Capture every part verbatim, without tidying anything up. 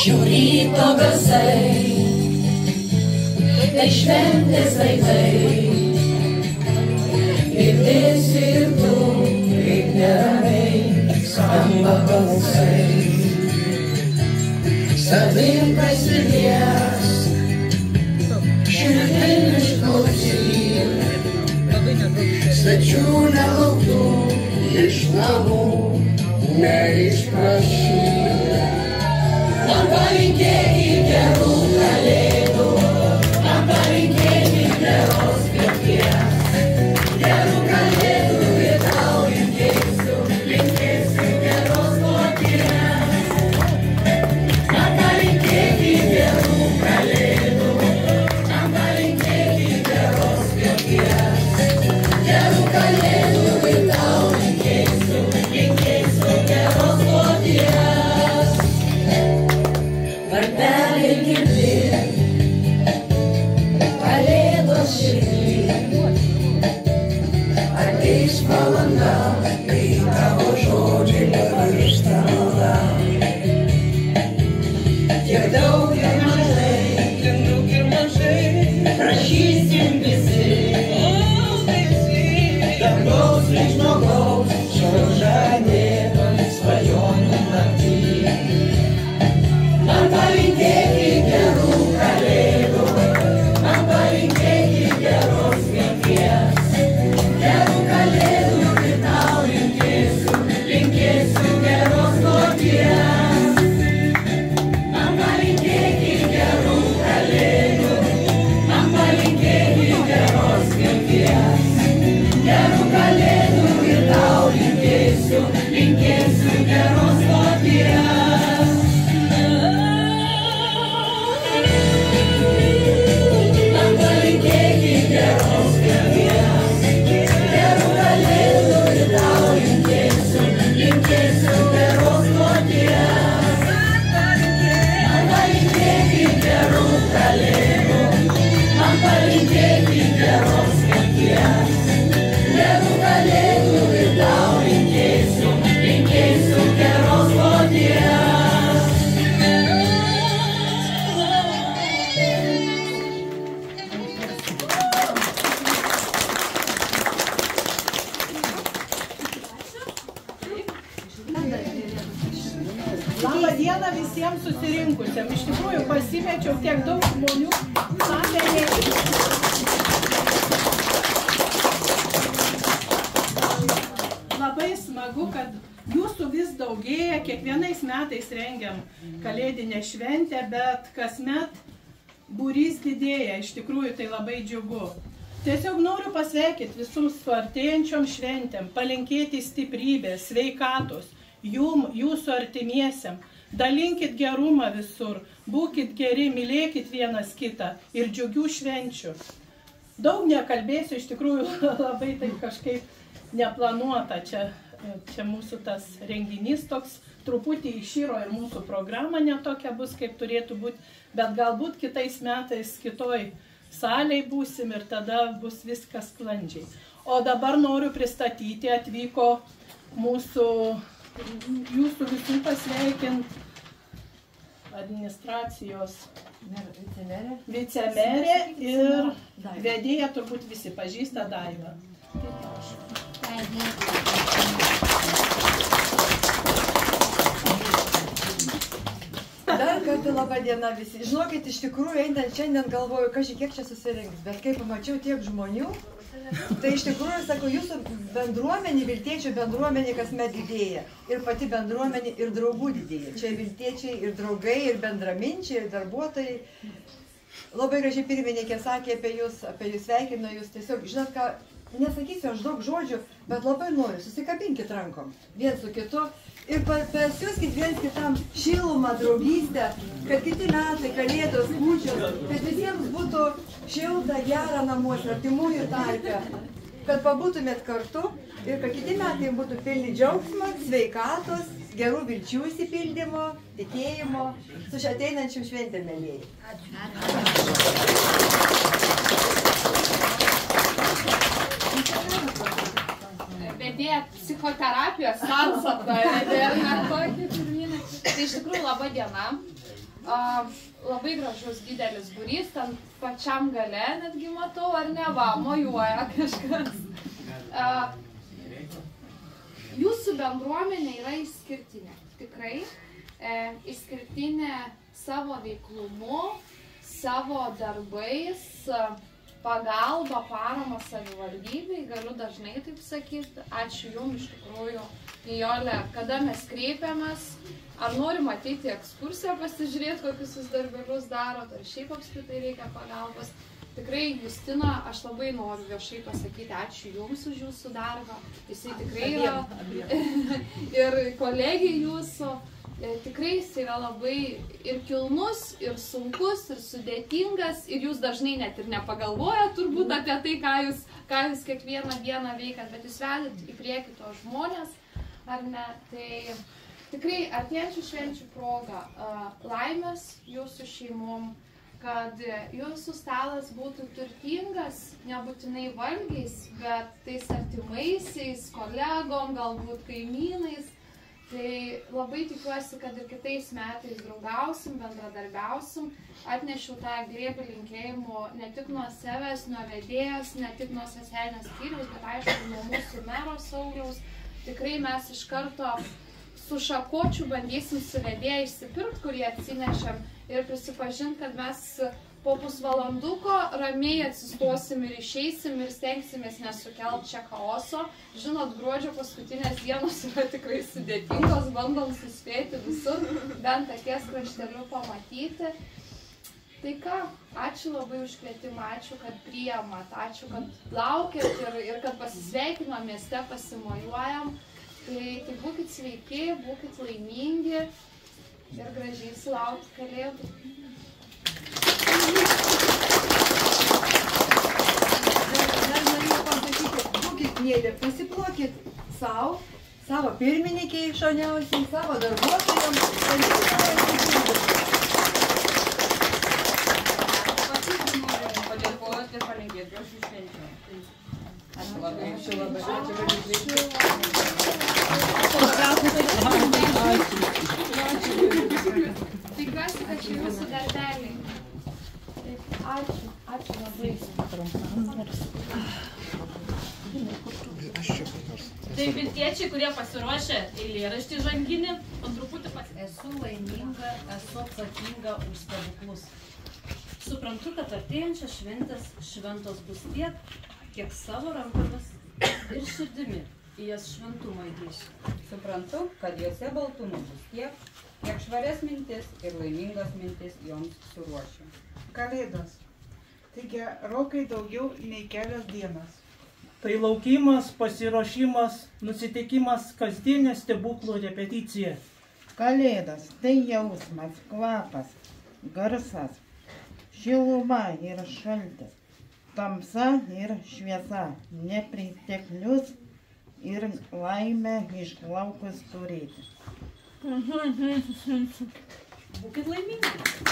šio ryto garsai, tai šventės vaikai. Girdėsi ir tu, kaip neramiai skamba balsai. Savim prasidės, šiandien išklausyk, svečių nelauktų, iš namų neišprašyk. Man palinkėkit gerų kalėdų, man palinkėkit geros vilties. Gerų kalėdų ir tau linkėsiu, linkėsiu geros kloties. Man palinkėkit gerų kalėdų, man palinkėkit geros vilties. Gerų kalėdų ir tau linkėsiu, linkėsiu geros kloties. Varpeliai girdi, kalėdos širdį, ateis valanda, kai tavo žodžiai pavirsta malda. Tiek daug ir mažai, tiek daug ir mažai, prašysim visi, dangaus lyg žmogaus, šio žadėtoj svajonių naktį. Man palinkėkit gerų kalėdų, man palinkėkit geros vilties. Gerų kalėdų ir tau linkėsiu, linkėsiu geros kloties. Man palinkėkit gerų kalėdų, man palinkėkit geros vilties. Gerų kalėdų ir tau linkėsiu, linkėsiu geros kloties. Man palinkėkit geros vilties. Gerų kalėdų ir tau linkėsiu, linkėsiu geros kloties. Man palinkėkit gerų kalėdų, man palinkėkit geros vilties. Gerų kalėdų ir tau linkėsiu, linkėsiu geros kloties. Labą dieną visiems susirinkusiam. Iš tikrųjų pasimečiau tiek daug žmonių salėje. Labai smagu, kad jūsų vis daugėja. Kiekvienais metais rengiam kalėdinę šventę, bet kasmet būrys didėja. Iš tikrųjų tai labai džiugu. Tiesiog noriu pasveikinti visus su artėjančiom šventėm, palinkėti stiprybės, sveikatos, jum, jūsų artimiesiam. Dalinkit gerumą visur, būkit geri, mylėkit vienas kitą ir džiugių švenčių. Daug nekalbėsiu, iš tikrųjų labai taip kažkaip neplanuota. Čia, čia mūsų tas renginys toks truputį išyro ir mūsų programa netokia bus, kaip turėtų būti, bet galbūt kitais metais kitoj salėj būsim ir tada bus viskas sklandžiai. O dabar noriu pristatyti, atvyko mūsų jūsų visų pasveikint administracijos vicemerė ir vedėja, turbūt visi pažįsta, Daiva. Dar kartą laba diena visi. Žinokit, iš tikrųjų, einant šiandien galvoju, kaži kiek čia susirinks, bet kai pamačiau tiek žmonių, tai iš tikrųjų, sakau, jūsų bendruomenė, viltiečių bendruomenė kasmet didėja. Ir pati bendruomenė, ir draugų didėja. Čia viltiečiai, ir draugai, ir bendraminčiai, ir darbuotojai. Labai gražiai pirmininkė sakė apie jūs, apie jūs sveikino jūs. Tiesiog, žinot ką, nesakysiu aš daug žodžių, bet labai noriu, susikabinkit rankom, vien su kitu. Ir pasiūskit viens kitam šilumą, draugystę, kad kiti metai, kalėdos, kūčios, kad visiems būtų šilta, gera namuose, artimųjų tarpe, kad pabūtumėt kartu ir kad kiti metai būtų pilni džiaugsmo, sveikatos, gerų vilčių įsipildymo, tikėjimo, su šia ateinančiu šventėm, mielieji. Vedėja psichoterapijos sansapą, vedėja narkotikų. Tai iš tikrųjų laba diena. A, labai gražus didelis būrys, ten pačiam gale netgi matau, ar ne, va, mojuoja kažkas. A, jūsų bendruomenė yra išskirtinė, tikrai. E, išskirtinė savo veiklumu, savo darbais, pagalba, parama savivaldybei, galiu dažnai taip sakyti. Ačiū Jums iš tikrųjų, Nijolė, kada mes kreipiamės, ar norim ateiti į ekskursiją pasižiūrėti, kokius jūs darbelius darot, ar šiaip apskritai reikia pagalbos. Tikrai, Justina, aš labai noriu viešai pasakyti ačiū Jums už Jūsų darbą. Jisai tikrai yra ir kolegija Jūsų. Tikrai jis yra labai ir kilnus, ir sunkus, ir sudėtingas, ir jūs dažnai net ir nepagalvojat turbūt apie tai, ką jūs, ką jūs kiekvieną dieną veikat, bet jūs vedat į priekį tos žmonės, ar ne? Tai tikrai artėjančių švenčių proga laimės jūsų šeimom, kad jūsų stalas būtų turtingas, nebūtinai valgiais, bet tais artimaisiais, kolegom, galbūt kaimynais. Tai labai tikiuosi, kad ir kitais metais draugausim, bendradarbiausim. Atnešiau tą grėbį linkėjimų ne tik nuo savęs, nuo vedėjos, ne tik nuo socialinės skyriaus, bet aišku, nuo mūsų mero Sauliaus. Tikrai mes iš karto su šakočiu bandysim su vedėja išsipirkti, kurį atsinešėm, ir prisipažinti, kad mes po pusvalanduko ramiai atsistosim ir išeisim ir stengsimės nesukelt čia chaoso. Žinot, gruodžio paskutinės dienos yra tikrai sudėtingos, bandom suspėti visur, bent akies krašteliu pamatyti. Tai ką, ačiū labai už kvietimą, ačiū, kad priimat, ačiū, kad laukėt ir, ir kad pasisveikino mieste, pasimojuojam. Tai, tai būkit sveiki, būkit laimingi ir gražiai sulaukti Kalėdų. Dar norėjau pasakyti, būkit mėly, pasiplokit savo, savo pirmininkiai šauniausiai, savo darbuotojams. Patys norim padėkoti ir palinkėti gražių švenčių. Ačiū labai. Ačiū labai. Ačiū labai. Tikiuosi, kad čia jūsų darbeliai. Ačiū, ačiū labai. Tai viltiečiai, kurie pasiruošę eilėraštį žanginį, po truputį pas... Esu laiminga, esu atsakinga už stebuklus. Suprantu, kad artėjančias šventės šventos bus tiek, kiek savo rankomis ir širdimi į jas šventumą įdėsiu. Suprantu, kad juose baltumo bus tiek, kiek švarias mintis ir laimingas mintis joms suruošiu. Kalėdos. Tai gerokai daugiau nei kelios dienos. Tai laukimas, pasiruošimas, nusiteikimas, kasdienė stebuklų repeticija. Kalėdos tai jausmas, kvapas, garsas, šiluma ir šaltis, tamsa ir šviesa, nepriteklius ir laimę išlaukus turėti. Būkit laimingi.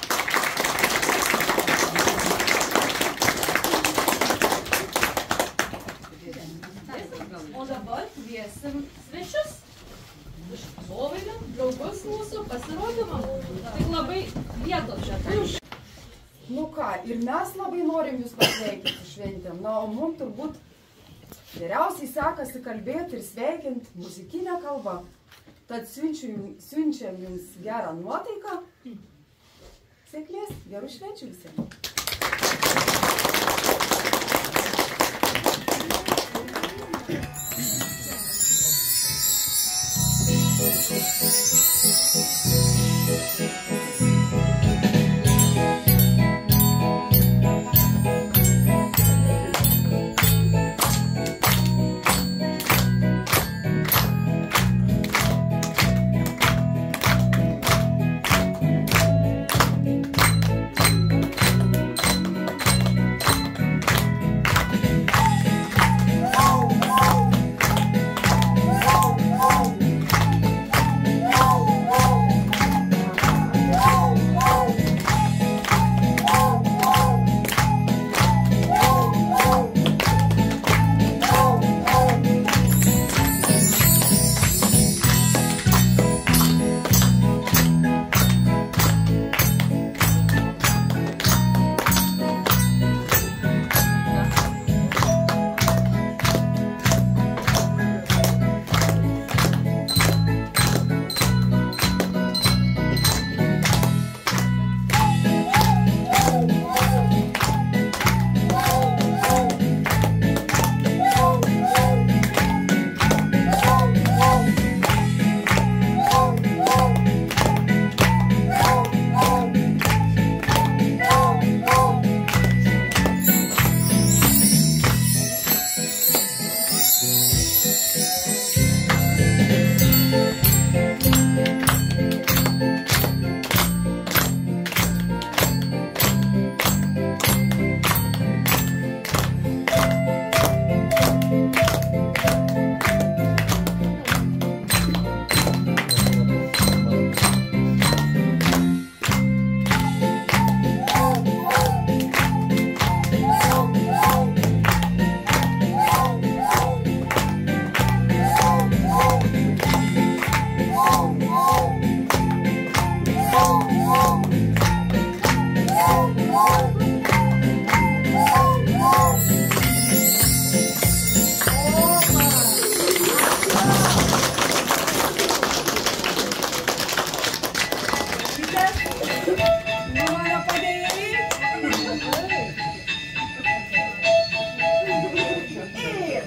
O dabar kviesim svečius. Iš Dovailio, draugus mūsų pasirodymą. Tik labai vietos čia tai. Nu ką, ir mes labai norim jūs pasveikinti šventėm. Na, o mums turbūt geriausiai sekasi kalbėti ir sveikinti muzikinę kalbą. Tad siunčiam, siunčiam jums gerą nuotaiką. Sėkmės, gerų švenčių visiems.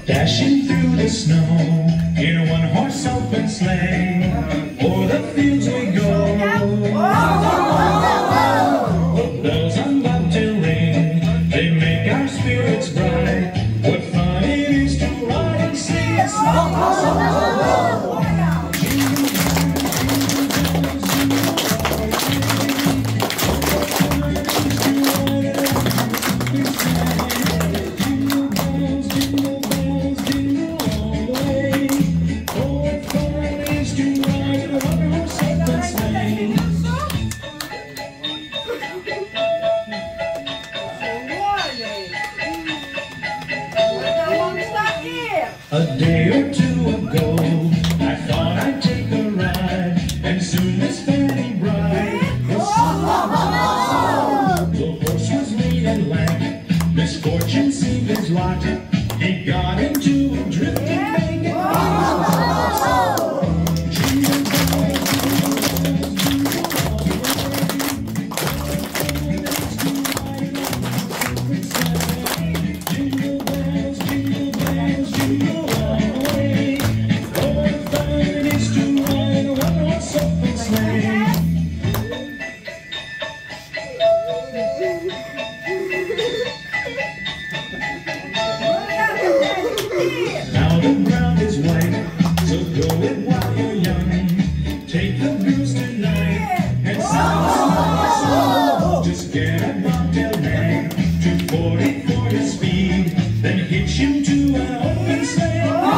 Dashing through the snow in a one-horse open sleigh, o'er the fields we go. The bells on bobtail ring, they make our spirits bright. What fun it is to ride and sing a song. A day or two ago, I thought I'd take a ride, and soon Miss Fanny Bride was the horse was made and lack. Misfortune seemed his lot. He got into a drifting bank and now the ground is white, so go it while you're young. Take the blues tonight and sing a song. Just get a bobtail nag, two forty for your speed, then hitch him to an open sleigh.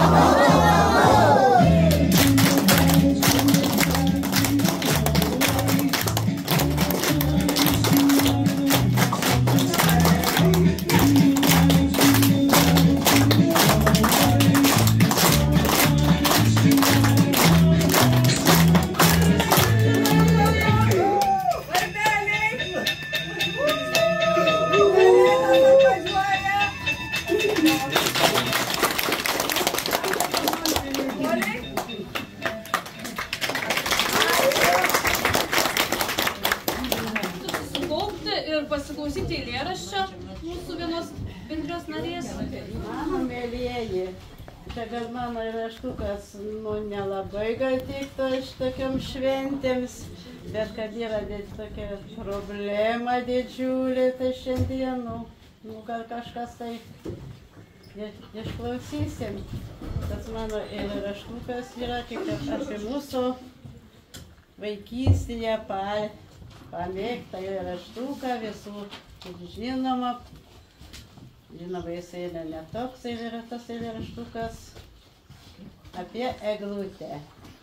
Ir pasiklausyti eilėraščio mūsų vienos bendrijos narės. Mano mėlyjeji, čia gal mano eilėraštukas, nu, nelabai gal tiktų šitokiom šventėms, bet kad yra tokia problema didžiulė, tai šiandien, nu, nu gal kažkas tai išklausysim. Tas mano eilėraštukas yra tik apie mūsų vaikystėje pal. Pamėgtą eilėraštuką, visų žinoma, žinoma, jisai ne toks tas eilėraštukas, apie eglutę.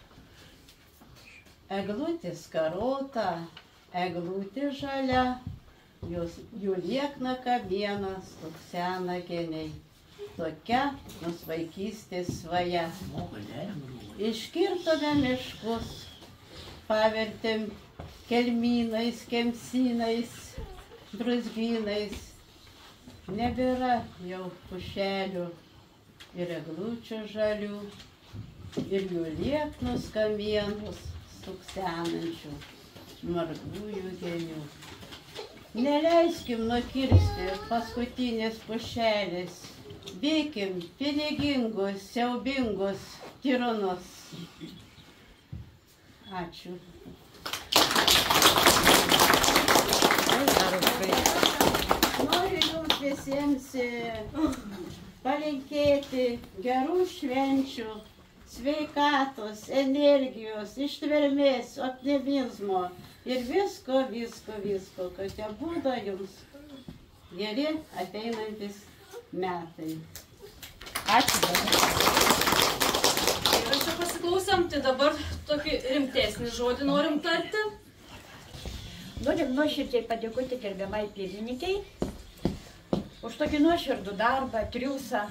Eglutė skarota, eglutė žalia, jų liekna kamienas, tuksena geniai, tokia nus vaikystės svaja. Iškirtome miškus, pavertėm kelmynais, kemsynais, brūzgynais. Nebėra jau pušelių ir eglučių žalių, ir jų lieknus kamienus stuksenančių margųjų genių. Neleiskim nukirsti paskutinės pušelės, bėkim pinigingus, siaubingus tironus. Ačiū. Noriu jums visiems palinkėti gerų švenčių, sveikatos, energijos, ištvermės, optimizmo ir visko, visko, visko, kad te būtų jums geri ateinantis metai. Ačiū. Ir čia pasiklausėm, tai dabar tokį rimtesnį žodį norim tarti. Norim nuoširdžiai padėkoti gerbiamai pirmininkai už tokį nuoširdų darbą, triūsą.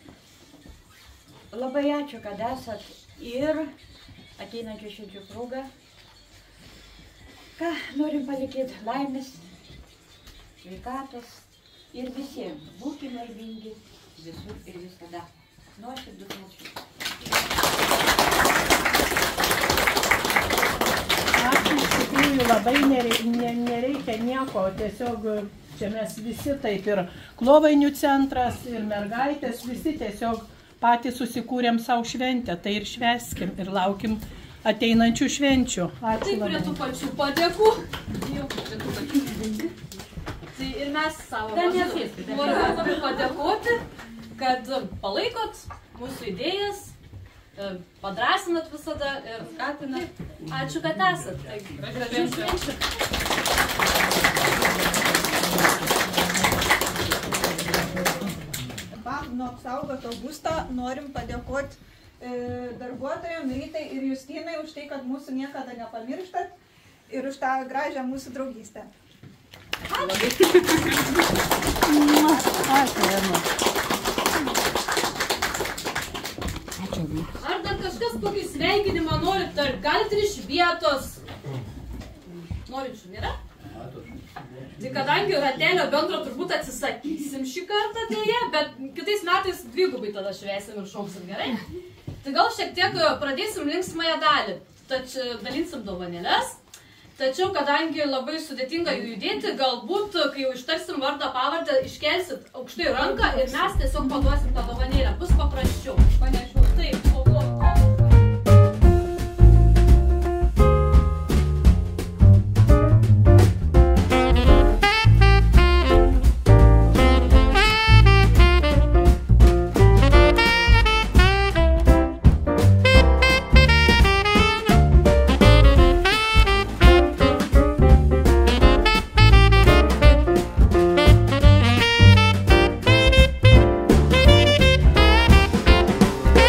Labai ačiū, kad esat ir ateinančių švenčių proga. Ką norim palikėti laimės, sveikatos ir visiems. Būkime laimingi visur ir visada. Nuoširdus ačiū. Ačiū, iš tikrųjų labai nereikia nieko, tiesiog čia mes visi taip ir Klovainių centras, ir mergaitės, visi tiesiog patys susikūrėm savo šventę, tai ir šveskim ir laukim ateinančių švenčių. Ačiū Tai prie tų pačių padėkų. Jau prie tų pačių. Tai ir mes savo vardu norime padėkoti, kad palaikot mūsų idėjas, padrasinat visada ir skatinat. Ačiū, kad esat. Tai gražių švenčių. Nuo apsaugoto būsto norim padėkoti e, darbuotojams Rytai ir Justinai už tai, kad mūsų niekada nepamirštat ir už tą gražią mūsų draugystę. Ar dar kažkas kokį sveikinimą norit, ar galit ir iš vietos? Norinčių nėra? Tai kadangi ratelio bendro turbūt atsisakysim šį kartą dėje, bet kitais metais dvigubai tada švęsim ir šauksim, gerai? Tai gal šiek tiek pradėsim linksmąją dalį, tačiau dalinsim dovanėles. Tačiau, kadangi labai sudėtinga jų judėti, galbūt, kai jau ištarsim vardą pavardę, iškelsit aukštai ranką ir mes tiesiog paduosim tą dovanėlę. Bus paprasčiau. Panešiau. Taip, o, o, o. Thank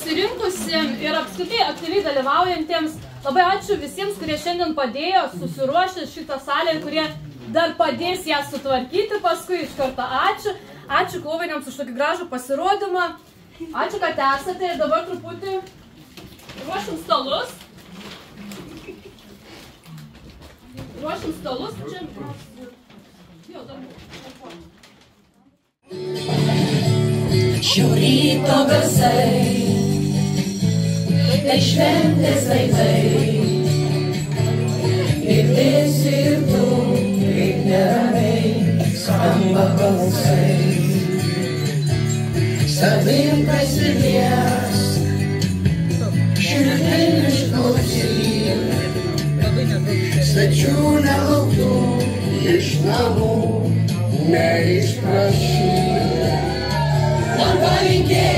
susirinkusiems ir apskritai aktyviai dalyvaujantiems. Labai ačiū visiems, kurie šiandien padėjo susiruošti šitą salę ir kurie dar padės ją sutvarkyti paskui. Iš karto ačiū. Ačiū koviniams už tokį gražų pasirodymą. Ačiū, kad esate ir dabar truputį ruošim stalus. Ruošim stalus. Čia jau dar buvo. Šio ryto garsai, tai šventės aidai, girdėsi ir tu, kaip neramiai skamba balsai. Savim prasidės, širdin išklausyk, svečių nelauktų iš namų neišprašyk. Man palinkėk